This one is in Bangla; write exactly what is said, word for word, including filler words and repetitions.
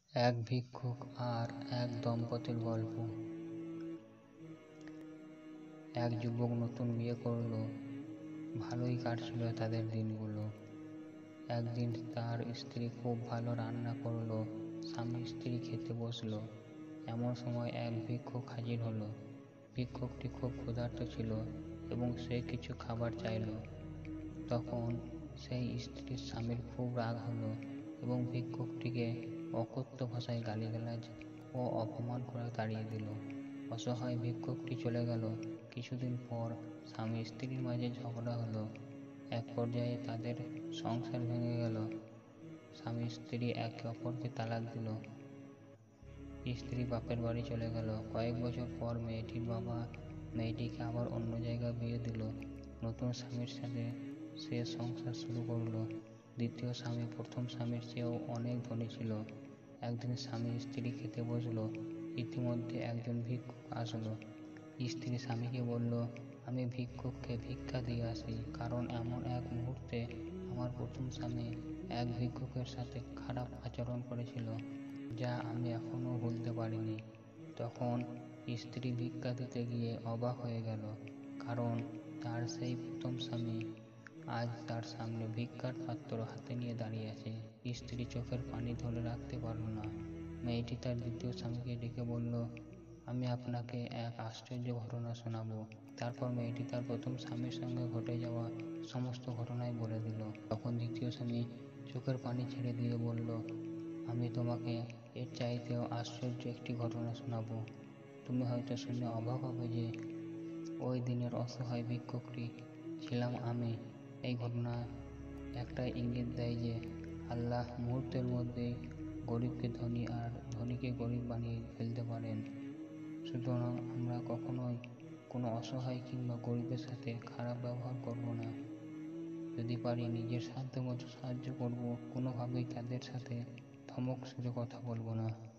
এক ভিক্ষুক আর এক দম্পতির গল্প। এক যুবক নতুন বিয়ে করলো। ভালোই কাটছিল তাদের দিনগুলো। একদিন তার স্ত্রী খুব ভালো রান্না করলো। স্বামী স্ত্রী খেতে বসলো। এমন সময় এক ভিক্ষুক হাজির হলো। ভিক্ষুকটি খুব ক্ষুধার্ত ছিল এবং সে কিছু খাবার চাইল। তখন সেই স্ত্রীর স্বামীর খুব রাগ হলো এবং ভিক্ষুকটিকে অকথ্য ভাষায় গালিগালাজ ও অপমান করে তাড়িয়ে দিল। অসহায় ভিক্ষুকটি চলে গেল। কিছুদিন পর স্বামী স্ত্রীর মাঝে ঝগড়া হলো। এক পর্যায়ে তাদের সংসার ভেঙে গেল। স্বামী স্ত্রী একে অপরকে তালাক দিল। স্ত্রী বাপের বাড়ি চলে গেল। কয়েক বছর পর মেয়েটির বাবা মেয়েটিকে আবার অন্য জায়গায় বিয়ে দিল। নতুন স্বামীর সাথে সে সংসার শুরু করলো। দ্বিতীয় স্বামী প্রথম স্বামীর চেয়েও অনেক ধনী ছিল। একদিন স্বামী স্ত্রী খেতে বসলো। ইতিমধ্যে একজন ভিক্ষুক আসলো। স্ত্রী স্বামীকে বলল, আমি ভিক্ষুককে ভিক্ষা দিয়ে আসি, কারণ এমন এক মুহূর্তে আমার প্রথম স্বামী এক ভিক্ষুকের সাথে খারাপ আচরণ করেছিল, যা আমি এখনো ভুলতে পারিনি। তখন স্ত্রী ভিক্ষা দিতে গিয়ে অবাক হয়ে গেল, কারণ তার সেই প্রথম স্বামী আজ তার সামনে ভিক্ষার পাত্র হাতে নিয়ে দাঁড়িয়ে আছে। স্ত্রী চোখের পানি ধরে রাখতে পারল না। মেয়েটি তার দ্বিতীয় স্বামীকে ডেকে বলল, আমি আপনাকে এক আশ্চর্য ঘটনা শোনাবো। তারপর মেয়েটি তার প্রথম স্বামীর সঙ্গে ঘটে যাওয়া সমস্ত ঘটনাই বলে দিল। তখন দ্বিতীয় স্বামী চোখের পানি ছেড়ে দিয়ে বলল, আমি তোমাকে এর চাইতেও আশ্চর্য একটি ঘটনা শোনাবো। তুমি হয়তো শুনে অবাক হবে যে ওই দিনের অসহায় ভিক্ষুকটি ছিলাম আমি। এই ঘটনা একটা ইঙ্গিত দেয় যে আল্লাহ মুহূর্তের মধ্যেই গরিবকে ধনী আর ধনীকে গরিব বানিয়ে ফেলতে পারেন। সুতরাং আমরা কখনোই কোনো অসহায় কিংবা গরিবের সাথে খারাপ ব্যবহার করব না। যদি পারি নিজের সাধ্যমতো সাহায্য করব, কোনোভাবেই তাদের সাথে ধমক সুরে কথা বলবো না।